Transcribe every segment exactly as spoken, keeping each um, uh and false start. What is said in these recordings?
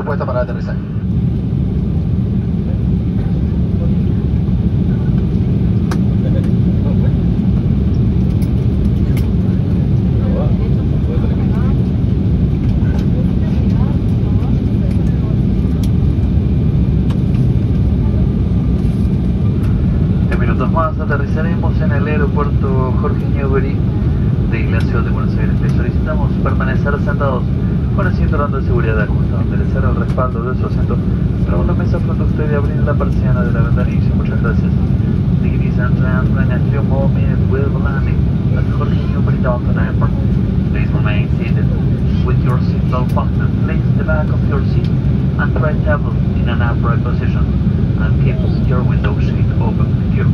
puesta para el aterrizaje. Más aterrizaremos en el aeropuerto Jorge Newbery de la ciudad de Buenos Aires. Les solicitamos permanecer sentados con el cinturón de seguridad ajustado, enderezar el respaldo de su asiento, pero la mesa frente a usted y abrir la persiana de la ventanilla. Muchas gracias. Ladies and gentlemen, at your moment we will landing at Jorge Newbery Downtown Airport. Please remain seated with your seatbelt button. Place the back of your seat and try table in an upright position and keep your window shade open. Thank you.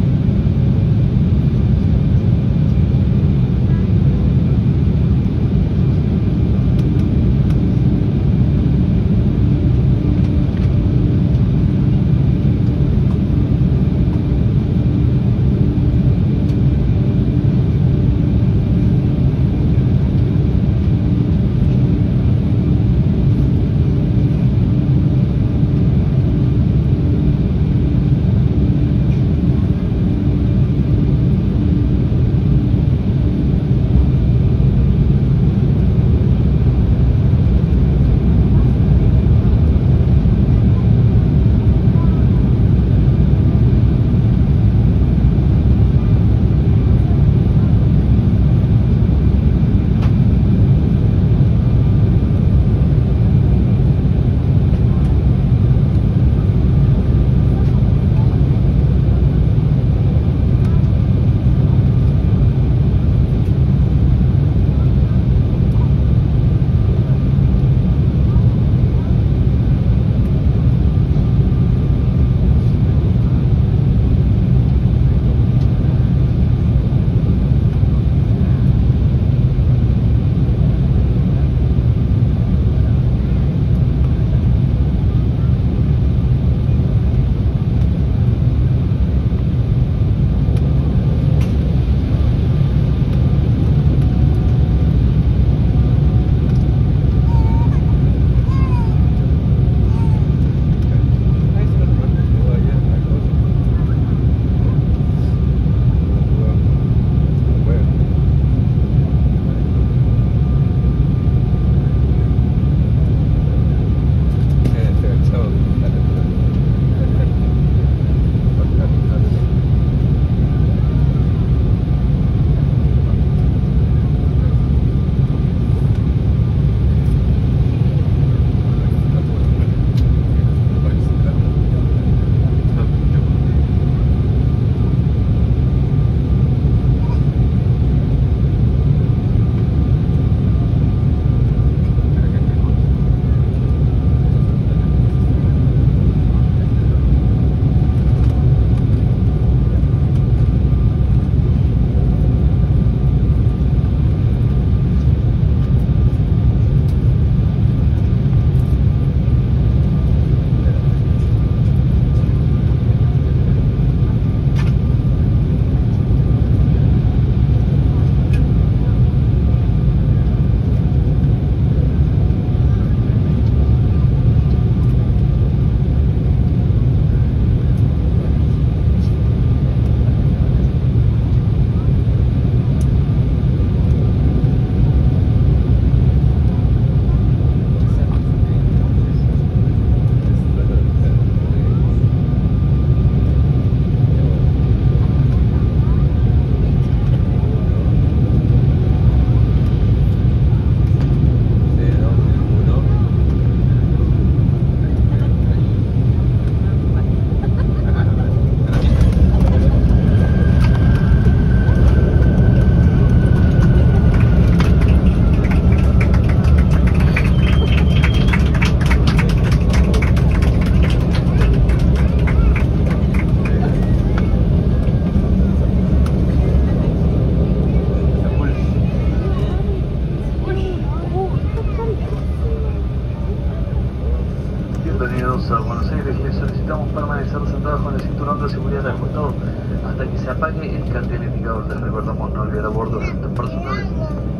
Bienvenidos a Buenos Aires, les solicitamos permanecer sentados con el cinturón de seguridad ajustado hasta que se apague el cartel indicador. Les recordamos no olvidar a bordo asuntos personales